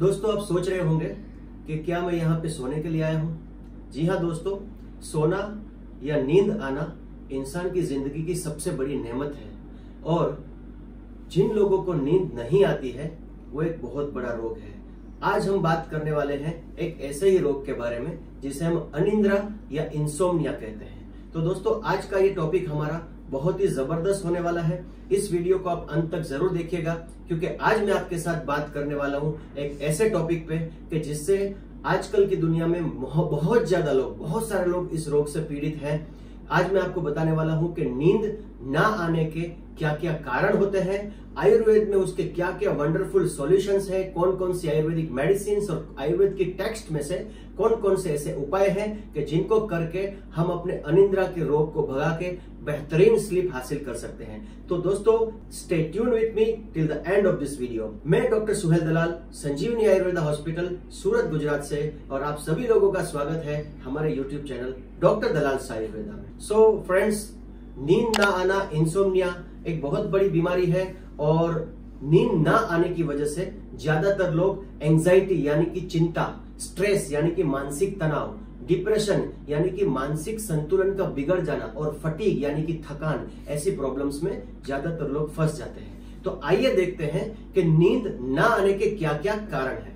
दोस्तों, आप सोच रहे होंगे कि क्या मैं यहाँ पे सोने के लिए आया हूँ। जी हाँ दोस्तों, सोना या नींद आना इंसान की जिंदगी की सबसे बड़ी नेमत है और जिन लोगों को नींद नहीं आती है वो एक बहुत बड़ा रोग है। आज हम बात करने वाले हैं एक ऐसे ही रोग के बारे में जिसे हम अनिद्रा या इंसोम्निया कहते हैं। तो दोस्तों, आज का ये टॉपिक हमारा बहुत ही जबरदस्त होने वाला है। इस वीडियो को आप अंत तक जरूर देखिएगा क्योंकि आज मैं आपके साथ बात करने वाला हूं एक ऐसे टॉपिक पे कि जिससे आजकल की दुनिया में बहुत सारे लोग इस रोग से पीड़ित हैं। आज मैं आपको बताने वाला हूं कि नींद ना आने के क्या क्या कारण होते हैं, आयुर्वेद में उसके क्या क्या वंडरफुल सॉल्यूशंस हैं, कौन कौन सी आयुर्वेदिक मेडिसिन और आयुर्वेद की टेक्स्ट में से कौन कौन से ऐसे उपाय हैं कि जिनको करके हम अपने अनिद्रा के रोग को भगा के बेहतरीन स्लीप हासिल कर सकते हैं। तो दोस्तों, stay tune with me till the end of this video. मैं डॉक्टर सुहेल दलाल, संजीवनी आयुर्वेदा हॉस्पिटल, सूरत, गुजरात से, और आप सभी लोगों का स्वागत है हमारे YouTube channel doctor Dalal Ayurveda में। सो फ्रेंड्स, नींद ना आना, इंसोम्निया एक बहुत बड़ी बीमारी है और नींद ना आने की वजह से ज्यादातर लोग एंजाइटी यानी कि चिंता, स्ट्रेस यानी कि मानसिक तनाव, डिप्रेशन यानी कि मानसिक संतुलन का बिगड़ जाना और फटीग यानी कि थकान, ऐसी प्रॉब्लम्स में ज्यादातर लोग फंस जाते हैं। तो आइए देखते हैं कि नींद ना आने के क्या क्या कारण हैं।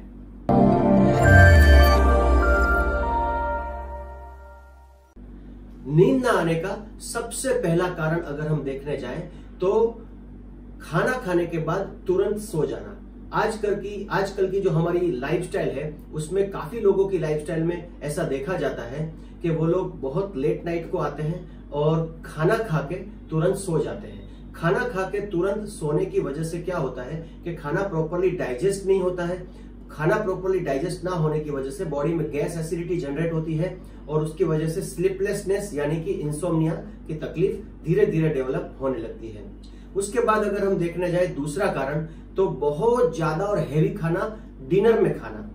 नींद ना आने का सबसे पहला कारण अगर हम देखने जाएं तो खाना खाने के बाद तुरंत सो जाना। आजकल की जो हमारी लाइफस्टाइल है उसमें काफी लोगों की लाइफस्टाइल में ऐसा देखा जाता है कि वो लोग बहुत लेट नाइट को आते हैं और खाना खा के तुरंत सो जाते हैं। खाना खा के तुरंत सोने की वजह से क्या होता है कि खाना प्रॉपरली डाइजेस्ट नहीं होता है। खाना प्रॉपरली डाइजेस्ट ना होने की वजह से बॉडी में गैस एसिडिटी जनरेट होती है और उसकी वजह से स्लीपलेसनेस यानी कि इंसोम्निया की तकलीफ धीरे धीरे डेवलप होने लगती है। उसके बाद अगर हम देखने जाए दूसरा कारण, तो बहुत ज्यादा और हैवी खाना डिनर में खाना।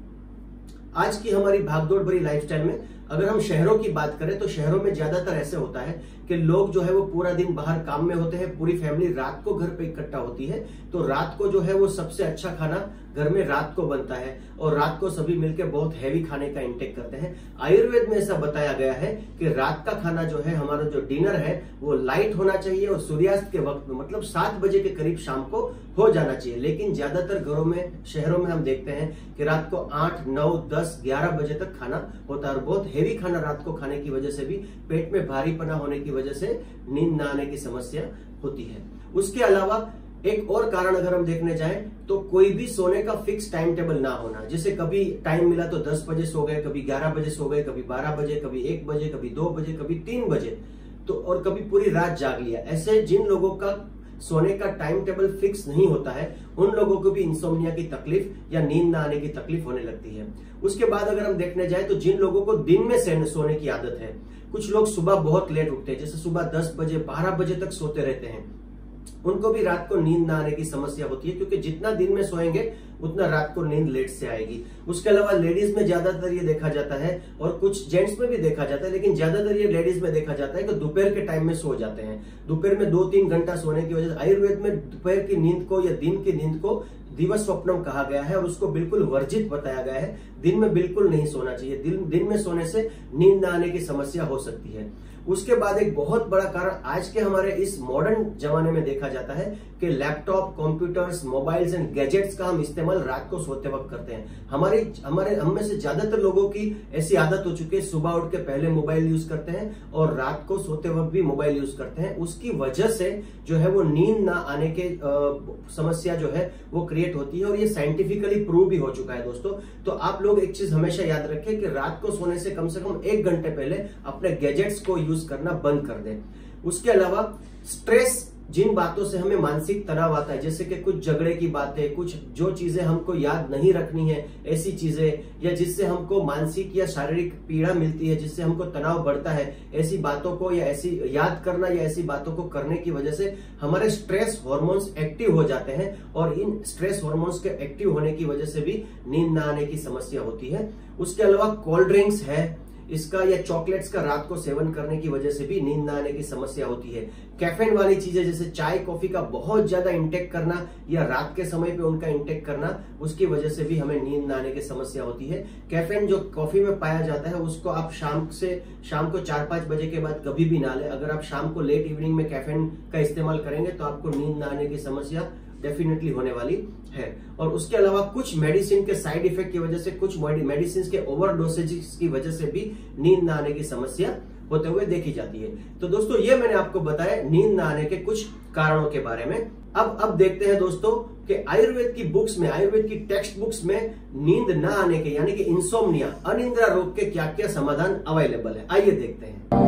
आज की हमारी भागदौड़ भरी लाइफस्टाइल में अगर हम शहरों की बात करें तो शहरों में ज्यादातर ऐसे होता है कि लोग जो है वो पूरा दिन बाहर काम में होते हैं, पूरी फैमिली रात को घर पे इकट्ठा होती है, तो रात को जो है वो सबसे अच्छा खाना घर में रात को बनता है और रात को सभी मिलकर बहुत हैवी खाने का इंटेक करते हैं। आयुर्वेद में ऐसा बताया गया है कि रात का खाना जो है, हमारा जो डिनर है, वो लाइट होना चाहिए और सूर्यास्त के वक्त में, मतलब 7 बजे के करीब शाम को हो जाना चाहिए। लेकिन ज्यादातर घरों में, शहरों में हम देखते हैं कि रात को 8, 9, 10, 11 बजे तक खाना होता है और बहुत हैवी खाना रात को खाने की वजह से भी पेट में भारीपना होने की वजह से नींद न आने की समस्या होती है। उसके अलावा एक और कारण अगर हम देखने जाएं तो कोई भी सोने का फिक्स टाइम टेबल ना होना। जैसे कभी टाइम मिला तो 10 बजे सो गए, कभी 11 बजे सो गए, कभी 12 बजे, कभी 1 बजे, कभी 2 बजे, कभी 3 बजे, तो और कभी पूरी रात जाग लिया। ऐसे जिन लोगों का सोने का टाइम टेबल फिक्स नहीं होता है उन लोगों को भी इंसोम्निया की तकलीफ या नींद ना आने की तकलीफ होने लगती है। उसके बाद अगर हम देखने जाए तो जिन लोगों को दिन में सोने की आदत है, कुछ लोग सुबह बहुत लेट उठते हैं, जैसे सुबह 10 बजे 12 बजे तक सोते रहते हैं, उनको भी रात को नींद ना आने की समस्या होती है क्योंकि जितना दिन में सोएंगे उतना रात को नींद लेट से आएगी। उसके अलावा लेडीज में ज्यादातर ये देखा जाता है और कुछ जेंट्स में भी देखा जाता है, लेकिन ज्यादातर ये लेडीज में देखा जाता है कि दोपहर के टाइम में सो जाते हैं। दोपहर में 2-3 घंटा सोने की वजह से आयुर्वेद में दोपहर की नींद को या दिन की नींद को दिवस स्वप्नम कहा गया है और उसको बिल्कुल वर्जित बताया गया है। दिन में बिल्कुल नहीं सोना चाहिए। दिन में सोने से नींद न आने की समस्या हो सकती है। उसके बाद एक बहुत बड़ा कारण आज के हमारे इस मॉडर्न जमाने में देखा जाता है कि laptop, computers, mobiles and gadgets का हम इस्तेमाल रात को सोते वक्त करते हैं। हम में से ज्यादातर लोगों की ऐसी आदत हो चुकी है, सुबह उठ के पहले मोबाइल यूज करते हैं और रात को सोते वक्त भी मोबाइल यूज करते हैं। उसकी वजह से जो है वो नींद ना आने के समस्या जो है वो क्रिएट होती है और ये साइंटिफिकली प्रूव भी हो चुका है दोस्तों। तो आप लोग एक चीज हमेशा याद रखें कि रात को सोने से कम 1 घंटे पहले अपने गैजेट्स को यूज करना बंद कर दें। उसके अलावा स्ट्रेस, जिन बातों से हमें मानसिक तनाव आता है, जैसे कि कुछ झगड़े की बातें, कुछ जो चीजें हमको याद नहीं रखनी है ऐसी चीजें, या जिससे हमको मानसिक या शारीरिक पीड़ा मिलती है, जिससे हमको तनाव बढ़ता है, ऐसी बातों को या ऐसी याद करना या ऐसी बातों को करने की वजह से हमारे स्ट्रेस हार्मोन्स एक्टिव हो जाते हैं और इन स्ट्रेस हार्मोन्स के एक्टिव होने की वजह से भी नींद न आने की समस्या होती है। उसके अलावा कोल्ड ड्रिंक्स है इसका या चॉकलेट्स का रात को सेवन करने की वजह से भी नींद ना आने की समस्या होती है। कैफीन वाली चीजें जैसे चाय कॉफी का बहुत ज्यादा इंटेक करना या रात के समय पे उनका इंटेक करना, उसकी वजह से भी हमें नींद ना आने की समस्या होती है। कैफीन जो कॉफी में पाया जाता है उसको आप शाम को 4-5 बजे के बाद कभी भी ना लें। अगर आप शाम को लेट इवनिंग में कैफीन का इस्तेमाल करेंगे तो आपको नींद ना आने की समस्या डेफिनेटली होने वाली है। और उसके अलावा कुछ मेडिसिन के साइड इफेक्ट की वजह से, कुछ मेडिसिन के ओवरडोसेज की वजह से भी नींद ना आने की समस्या होते हुए देखी जाती है। तो दोस्तों ये मैंने आपको बताया नींद ना आने के कुछ कारणों के बारे में। अब देखते हैं दोस्तों कि आयुर्वेद की बुक्स में, आयुर्वेद की टेक्स्ट बुक्स में नींद ना आने के यानी कि इंसोम्निया, अनिद्रा रोग के क्या क्या समाधान अवेलेबल है, आइए देखते हैं।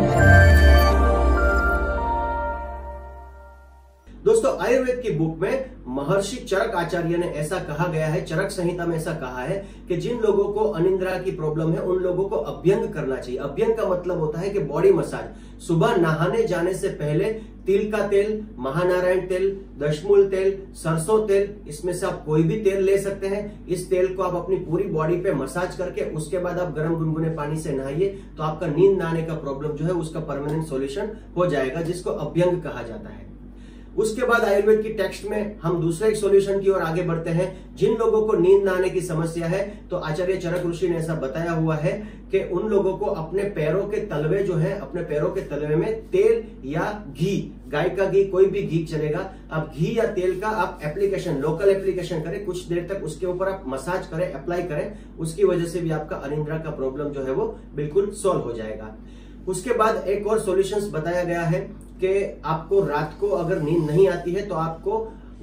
दोस्तों आयुर्वेद की बुक में महर्षि चरक आचार्य ने ऐसा कहा गया है, चरक संहिता में ऐसा कहा है कि जिन लोगों को अनिद्रा की प्रॉब्लम है उन लोगों को अभ्यंग करना चाहिए। अभ्यंग का मतलब होता है कि बॉडी मसाज। सुबह नहाने जाने से पहले तिल का तेल, महानारायण तेल, दशमूल तेल, सरसों तेल, इसमें से आप कोई भी तेल ले सकते हैं। इस तेल को आप अपनी पूरी बॉडी पे मसाज करके उसके बाद आप गर्म गुनगुने पानी से नहाइए तो आपका नींद ना आने का प्रॉब्लम जो है उसका परमानेंट सॉल्यूशन हो जाएगा, जिसको अभ्यंग कहा जाता है। उसके बाद आयुर्वेद की टेक्स्ट में हम दूसरे एक सॉल्यूशन की ओर आगे बढ़ते हैं। जिन लोगों को नींद ना आने की समस्या है तो आचार्य चरक ऋषि ने ऐसा बताया हुआ है कि उन लोगों को अपने पैरों के तलवे जो है, अपने पैरों के तलवे में तेल या घी, गाय का घी, कोई भी घी चलेगा, आप घी या तेल का आप एप्लीकेशन, लोकल एप्लीकेशन करें, कुछ देर तक उसके ऊपर आप मसाज करें, अप्लाई करें, उसकी वजह से भी आपका अनिद्रा का प्रॉब्लम जो है वो बिल्कुल सॉल्व हो जाएगा। उसके बाद एक और सॉल्यूशंस बताया गया है कि आपको रात को अगर नींद नहीं आती है तो आपको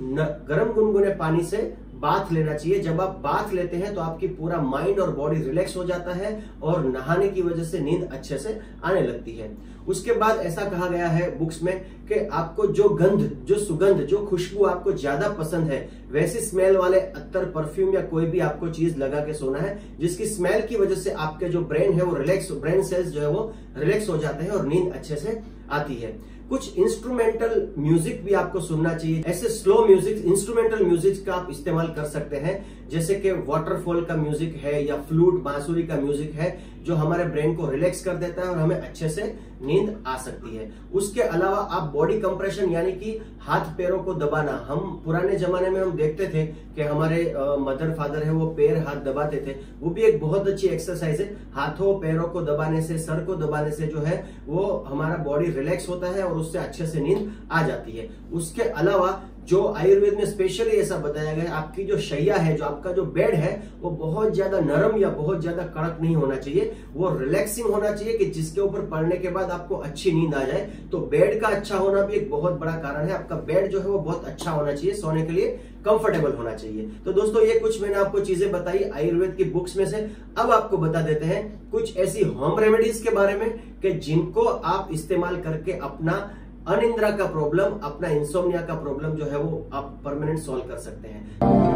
गर्म गुनगुने पानी से बाथ लेना चाहिए। जब आप बाथ लेते हैं तो आपकी पूरा माइंड और बॉडी रिलैक्स हो जाता है और नहाने की वजह से नींद अच्छे से आने लगती है। उसके बाद ऐसा कहा गया है बुक्स में कि आपको जो गंध, जो सुगंध, जो खुशबू आपको ज्यादा पसंद है वैसी स्मेल वाले अत्तर, परफ्यूम या कोई भी आपको चीज लगा के सोना है, जिसकी स्मेल की वजह से आपके जो ब्रेन है वो रिलैक्स, ब्रेन सेल्स जो है वो रिलैक्स हो जाते हैं और नींद अच्छे से आती है। कुछ इंस्ट्रूमेंटल म्यूजिक भी आपको सुनना चाहिए। ऐसे स्लो म्यूजिक, इंस्ट्रूमेंटल म्यूजिक का आप इस्तेमाल कर सकते हैं, जैसे कि वाटरफॉल का म्यूजिक है या फ्लूट, बांसुरी का म्यूजिक है, जो हमारे ब्रेन को रिलैक्स कर देता है और हमें अच्छे से नींद आ सकती है। उसके अलावा आप बॉडी कंप्रेशन यानी कि हाथ पैरों को दबाना, हम पुराने जमाने में हम देखते थे कि हमारे मदर फादर है वो पैर हाथ दबाते थे, वो भी एक बहुत अच्छी एक्सरसाइज है। हाथों पैरों को दबाने से, सर को दबाने से जो है वो हमारा बॉडी रिलैक्स होता है और उससे अच्छे से नींद आ जाती है। उसके अलावा जो आयुर्वेद में स्पेशली ऐसा बताया गया है, आपकी जो शैया है, जो आपका जो बेड है, वो बहुत ज्यादा नरम या बहुत ज्यादा कड़क नहीं होना चाहिए, वो रिलैक्सिंग होना चाहिए कि जिसके ऊपर पड़ने के बाद आपको अच्छी नींद आ जाए। तो बेड का अच्छा होना भी एक बहुत बड़ा कारण है। आपका बेड जो है वो बहुत अच्छा होना चाहिए, सोने के लिए कंफर्टेबल होना चाहिए। तो दोस्तों ये कुछ मैंने आपको चीजें बताई आयुर्वेद की बुक्स में से। अब आपको बता देते हैं कुछ ऐसी होम रेमेडीज के बारे में कि जिनको आप इस्तेमाल करके अपना अनिद्रा का प्रॉब्लम, अपना इंसोम्निया का प्रॉब्लम जो है वो आप परमानेंट सॉल्व कर सकते हैं।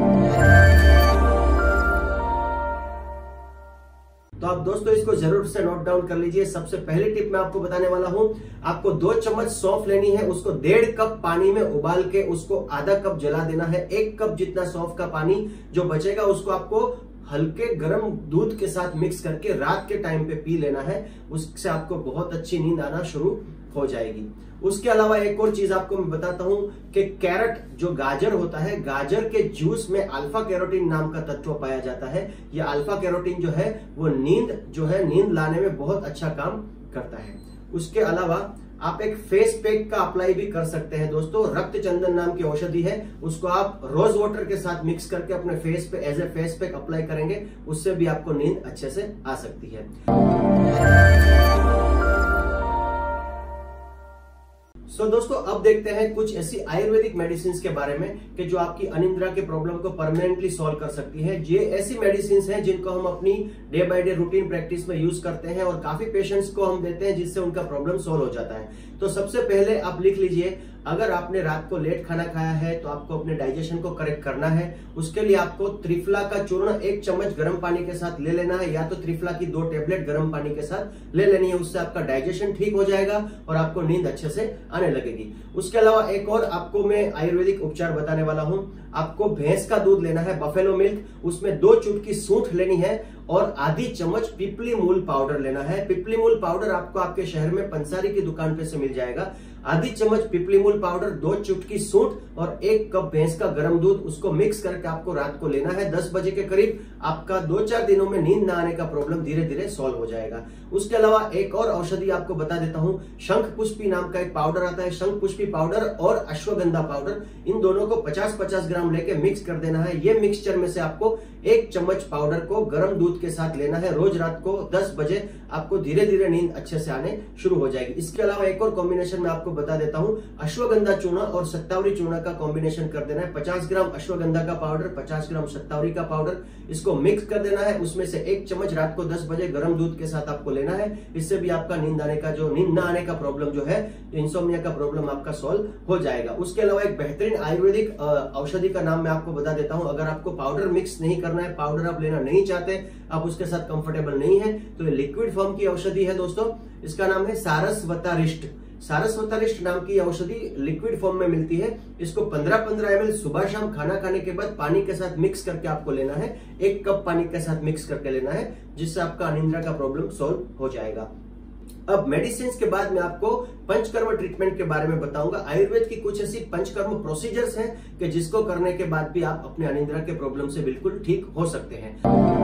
तो आप दोस्तों इसको जरूर से नोट डाउन कर लीजिए। सबसे पहली टिप मैं आपको बताने वाला हूं, आपको 2 चम्मच सौंफ लेनी है, उसको 1.5 कप पानी में उबाल के उसको आधा कप जला देना है। 1 कप जितना सौंफ का पानी जो बचेगा उसको आपको हल्के गर्म दूध के साथ मिक्स करके रात के टाइम पे पी लेना है। उससे आपको बहुत अच्छी नींद आना शुरू हो जाएगी। उसके अलावा एक और चीज आपको मैं बताता हूं कि कैरेट, जो गाजर होता है, गाजर के जूस में अल्फा कैरोटीन नाम का तत्व पाया जाता है। यह अल्फा कैरोटीन जो है वो नींद लाने में बहुत अच्छा काम करता है। उसके अलावा आप एक फेस पैक का अप्लाई भी कर सकते हैं दोस्तों। रक्त चंदन नाम की औषधि है, उसको आप रोज वाटर के साथ मिक्स करके अपने फेस पे as a face pack apply करेंगे, उससे भी आपको नींद अच्छे से आ सकती है। सो दोस्तों अब देखते हैं कुछ ऐसी आयुर्वेदिक मेडिसिन के बारे में कि जो आपकी अनिद्रा के प्रॉब्लम को परमानेंटली सॉल्व कर सकती है। ये ऐसी मेडिसिन हैं जिनको हम अपनी day by day routine practice में यूज करते हैं और काफी पेशेंट्स को हम देते हैं जिससे उनका प्रॉब्लम सॉल्व हो जाता है। तो सबसे पहले आप लिख लीजिए, अगर आपने रात को लेट खाना खाया है तो आपको अपने डाइजेशन को करेक्ट करना है। उसके लिए आपको त्रिफला का चूर्ण 1 चम्मच गर्म पानी के साथ ले लेना है, या तो त्रिफला की 2 टेबलेट गर्म पानी के साथ ले लेनी है। उससे आपका डाइजेशन ठीक हो जाएगा और आपको नींद अच्छे से आने लगेगी। उसके अलावा एक और आपको मैं आयुर्वेदिक उपचार बताने वाला हूं। आपको भैंस का दूध लेना है, बफेलो मिल्क, उसमें 2 चुटकी सूंठ लेनी है और आधी चम्मच पिपली मूल पाउडर लेना है। पिपली मूल पाउडर आपको आपके शहर में पंसारी की दुकान पे से मिल जाएगा। आधी चम्मच पिपली मूल पाउडर, 2 चुटकी सूंठ और 1 कप भैंस का गर्म दूध, उसको मिक्स करके आपको रात को लेना है 10 बजे के करीब। आपका 2-4 दिनों में नींद ना आने का प्रॉब्लम धीरे धीरे सॉल्व हो जाएगा। उसके अलावा एक और औषधि आपको बता देता हूं, शंख पुष्पी नाम का एक पाउडर आता है। शंख पुष्पी पाउडर और अश्वगंधा पाउडर, इन दोनों को 50-50 ग्राम लेके मिक्स कर देना है। ये मिक्सचर में से आपको 1 चम्मच पाउडर को गर्म दूध के साथ लेना है। रोज रात को 10 बजे आपको धीरे धीरे नींद अच्छे से आने शुरू हो जाएगी। इसके अलावा एक और कॉम्बिनेशन में आपको बता देता हूं, अश्वगंधा चूना और शतावरी चूना का कॉम्बिनेशन कर देना है। 50 ग्राम अश्वगंधा का पाउडर, 50 ग्राम शतावरी का पाउडर, इसको मिक्स कर देना है। उसमें से 1 चम्मच रात को 10 बजे गर्म दूध के साथ आपको लेना है। इससे भी आपका नींद ना आने का प्रॉब्लम जो है, इंसोम्निया का प्रॉब्लम आपका सॉल्व हो जाएगा। उसके अलावा एक बेहतरीन आयुर्वेदिक औषधि का नाम मैं आपको बता देता हूं। अगर आपको पाउडर मिक्स नहीं करना है, पाउडर आप लेना नहीं चाहते, आप उसके साथ कंफर्टेबल नहीं है, तो ये लिक्विड फॉर्म की औषधि है दोस्तों। इसका नाम है सारस्वतारिष्ट। सारस्वतारिष्ट नाम की औषधि लिक्विड फॉर्म में मिलती है। इसको 15-15 ml सुबह शाम खाना खाने के बाद पानी के साथ मिक्स करके आपको लेना है। 1 कप पानी के साथ मिक्स करके लेना है, जिससे आपका अनिद्रा का प्रॉब्लम सॉल्व हो जाएगा। अब मेडिसिन के बाद मैं आपको पंचकर्म ट्रीटमेंट के बारे में बताऊंगा। आयुर्वेद की कुछ ऐसी पंचकर्म प्रोसीजर्स हैं कि जिसको करने के बाद भी आप अपने अनिद्रा के प्रॉब्लम से बिल्कुल ठीक हो सकते हैं।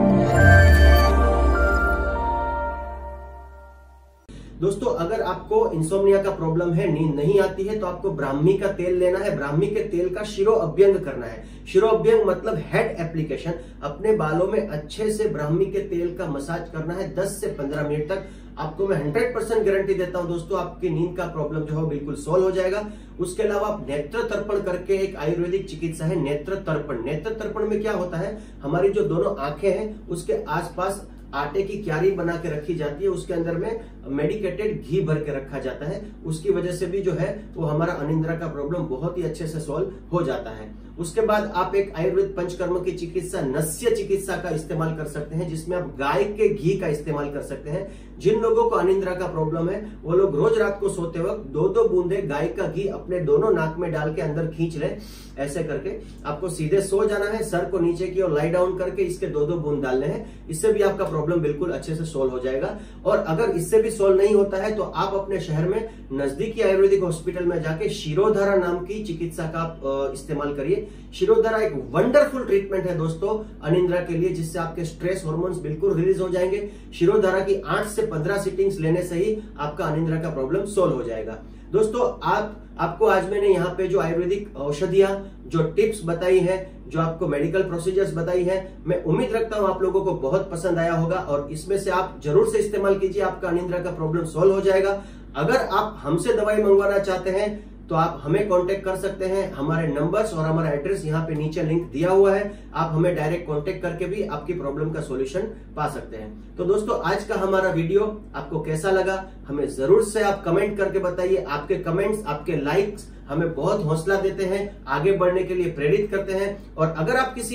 दोस्तों, अगर आपको इंसोम्निया का प्रॉब्लम है, नींद नहीं आती है, तो आपको ब्राह्मी का तेल लेना है। ब्राह्मी के तेल का शिरो अभ्यंग करना है। शिरो अभ्यंग मतलब हेड एप्लीकेशन। अपने बालों में अच्छे से ब्राह्मी के तेल का मसाज करना है 10 से 15 मिनट तक। आपको मैं 100% गारंटी देता हूं दोस्तों, आपकी नींद का प्रॉब्लम जो है बिल्कुल सॉल्व हो जाएगा। उसके अलावा आप नेत्र तर्पण करके, एक आयुर्वेदिक चिकित्सा है नेत्र तर्पण। नेत्र तर्पण में क्या होता है, हमारी जो दोनों आंखें हैं उसके आसपास आटे की क्यारी बना के रखी जाती है। उसके अंदर में मेडिकेटेड घी भर के रखा जाता है। उसकी वजह से भी जो है वो हमारा अनिद्रा का प्रॉब्लम बहुत ही अच्छे से सॉल्व हो जाता है। उसके बाद आप एक आयुर्वेद पंचकर्म की चिकित्सा नस्य चिकित्सा का इस्तेमाल कर सकते हैं, जिसमें आप गाय के घी का इस्तेमाल कर सकते हैं। जिन लोगों को अनिद्रा का प्रॉब्लम है, वो लोग रोज रात को सोते वक्त 2-2 बूंदे गाय का घी अपने दोनों नाक में डाल के अंदर खींच लें। ऐसे करके आपको सीधे सो जाना है, सर को नीचे की ओर लाई डाउन करके इसके 2-2 बूंद डालने हैं। इससे भी आपका प्रॉब्लम बिल्कुल अच्छे से सॉल्व हो जाएगा। और अगर इससे भी सॉल्व नहीं होता है, तो आप अपने शहर में नजदीकी आयुर्वेदिक हॉस्पिटल में जाके शिरोधारा नाम की चिकित्सा का आप इस्तेमाल करिए। शिरोधारा एक वंडरफुल ट्रीटमेंट है दोस्तों अनिद्रा के लिए, जिससे आपके स्ट्रेस हार्मोन्स बिल्कुल रिलीज हो जाएंगे। शिरोधारा की 8 से 15 सिटिंग्स लेने से ही आपका अनिद्रा का प्रॉब्लम सॉल्व हो जाएगा। दोस्तों, आपको आज मैंने यहाँ पे जो आयुर्वेदिक औषधियां, जो टिप्स बताई है, जो आपको मेडिकल प्रोसीजर्स बताई है, मैं उम्मीद रखता हूं आप लोगों को बहुत पसंद आया होगा और इसमें से आप जरूर से इस्तेमाल कीजिए, आपका अनिद्रा का प्रॉब्लम सॉल्व हो जाएगा। अगर आप हमसे दवाई मंगवाना चाहते हैं तो आप हमें कांटेक्ट कर सकते हैं। हमारे नंबर्स और हमारा एड्रेस यहाँ पे नीचे लिंक दिया हुआ है। आप हमें डायरेक्ट कांटेक्ट करके भी आपकी प्रॉब्लम का सॉल्यूशन पा सकते हैं। तो दोस्तों, आज का हमारा वीडियो आपको कैसा लगा, हमें जरूर से आप कमेंट करके बताइए। आपके कमेंट्स, आपके लाइक्स हमें बहुत हौसला देते हैं, आगे बढ़ने के लिए प्रेरित करते हैं। और अगर आप किसी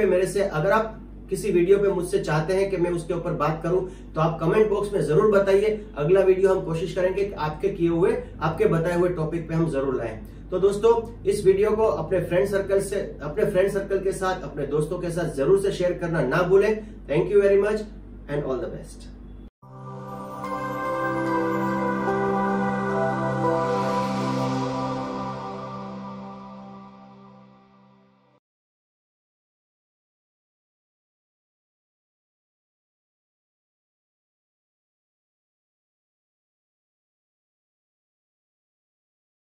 वीडियो पे मुझसे चाहते हैं कि मैं उसके ऊपर बात करूं, तो आप कमेंट बॉक्स में जरूर बताइए। अगला वीडियो हम कोशिश करेंगे कि आपके बताए हुए टॉपिक पे हम जरूर लाएं। तो दोस्तों, इस वीडियो को अपने फ्रेंड सर्कल के साथ, अपने दोस्तों के साथ जरूर से शेयर करना ना भूलें। Thank you very much and all the best.